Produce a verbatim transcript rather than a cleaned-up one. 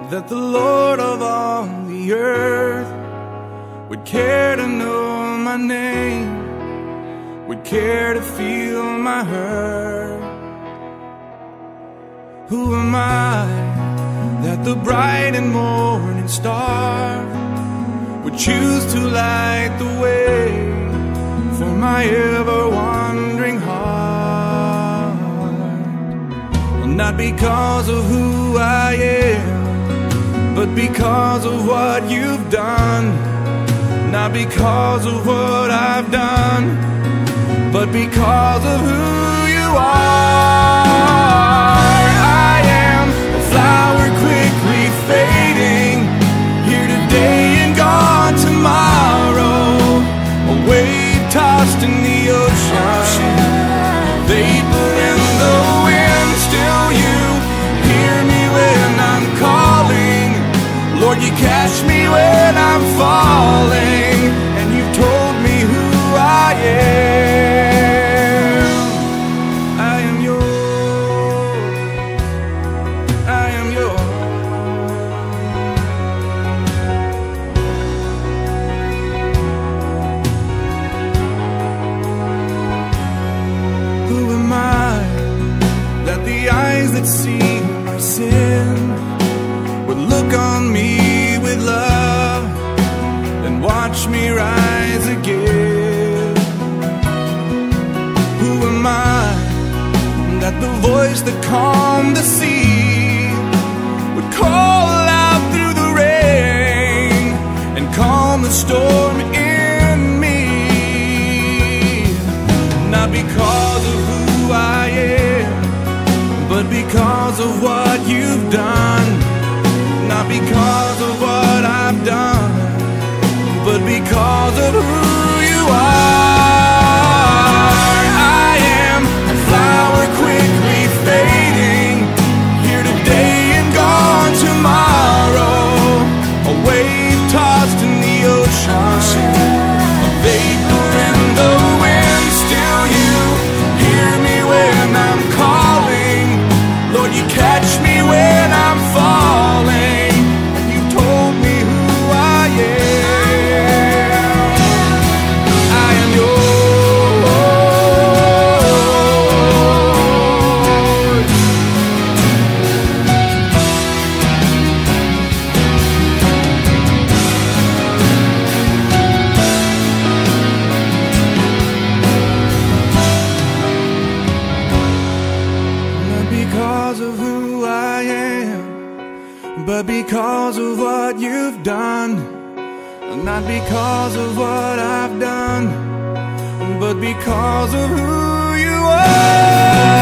that the Lord of all the earth would care to know my name, would care to feel my hurt. Who am I that the bright and morning star would choose to light the way for my ever-wandering heart? Well, not because of who I am, but because of what you've done. Not because of what I've done, but because of who you are. I am a flower quickly fading, here today and gone tomorrow, a wave tossed in the ocean, vapor in the wind. Still you hear me when I'm calling, Lord, you catch me when I'm falling, and you told me who I am. I am yours, I am yours. Who am I that the eyes that see my sin would look on me with love and watch me rise again? Who am I that the voice that calmed the sea would call out through the rain and calm the storm in me? Not because of who I am, but because of what you've done. Not because of what I've done, but because of who you are. I am a flower quickly fading, here today and gone tomorrow, a wave tossed in the ocean, a vapor in the wind. Still you hear me when I'm calling, Lord, you catch me when I'm falling. But because of what you've done, not because of what I've done, but because of who you are.